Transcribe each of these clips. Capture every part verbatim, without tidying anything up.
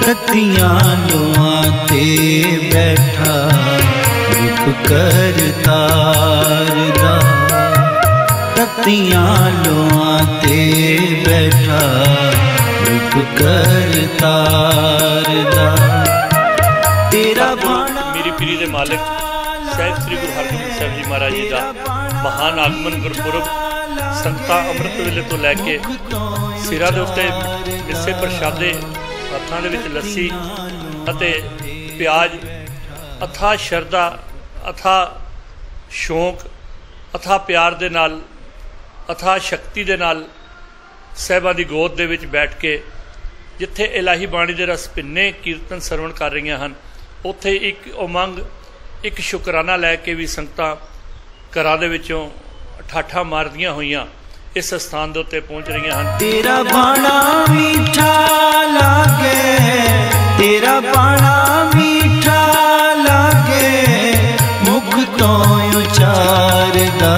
ततियां लोआं ते बैठा रूप करतार दा। ततियां लोआं ते बैठा रूप करतार दा। तेरा बाणा मेरी पीरी दे मालिक साहिब श्री गुरु हरगोबिंद साहिब जी महाराज जी का महान आगमन गुरपुरब संगतां अमृत वेले तो लैके सिरां दे उत्ते मिस्से प्रशादे हत्थां दे विच लस्सी अते प्याज अथाह शरदा अथाह शौक अथाह प्यार दे नाल अथाह शक्ति दे नाल साहिबां दी गोद दे विच बैठ के जिथे इलाही बाणी दे रस भिन्ने कीर्तन सरवण कर रहीआं हन उत्थे एक उमंग एक शुकराना लैके भी संगतां घरां दे विचों ठाठा मारदियां होईयां इस स्थान दे उत्ते पहुंच रही हैं। तेरा बाणा मीठा लागे, तेरा बाणा मीठा लागे, मुख तो उचारदा।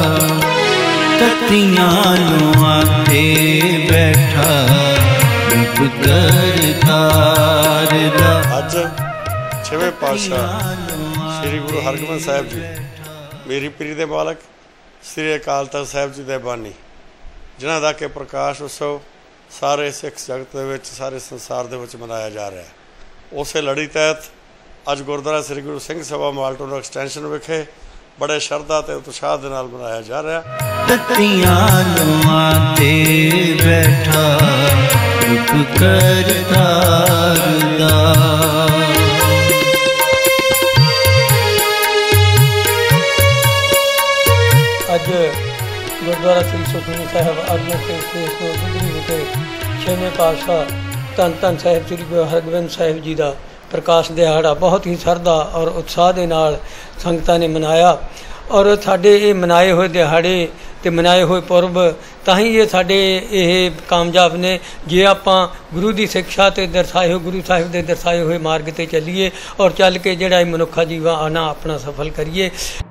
ततियां लोआं ते बैठा रूप करतार दा। अज छेवें पातशाह श्री गुरु हरगोबिंद साहिब जी मेरी पीरी दे मालक श्री अकाल तख्त साहिब जी दे बानी जिन्हां दा कि प्रकाश उत्सव सारे सिख जगत दे विच सारे संसार दे विच मनाया जा रहा है। उसे लड़ी तहत अज गुरुद्वारा श्री गुरु सिंह सभा मालटन एक्सटेंशन विखे बड़े श्रद्धा ते उत्साह दे नाल मनाया जा रहा है। ततियां लोआं ते बैठा रूप करतार दा। अज गुरुद्वारा श्री सुखमनी साहिब आगमन के स्टेज को दुगरी विखे छेवें पातशाह धन धन साहिब श्री गुरु हरगोबिंद साहिब जी का प्रकाश दिहाड़ा बहुत ही श्रद्धा और उत्साह के नाल संगतां ने मनाया। और साडे ये मनाए हुए दिहाड़े ते मनाए हुए पुरब तां ही ये साडे ये कामयाब ने जे आपां गुरु की शिक्षा ते दर्शाए हुए गुरु साहिब के दर्शाए हुए मार्ग ते चलीए और चल के जिहड़ा मनुखा जीवन आना अपना सफल करिए।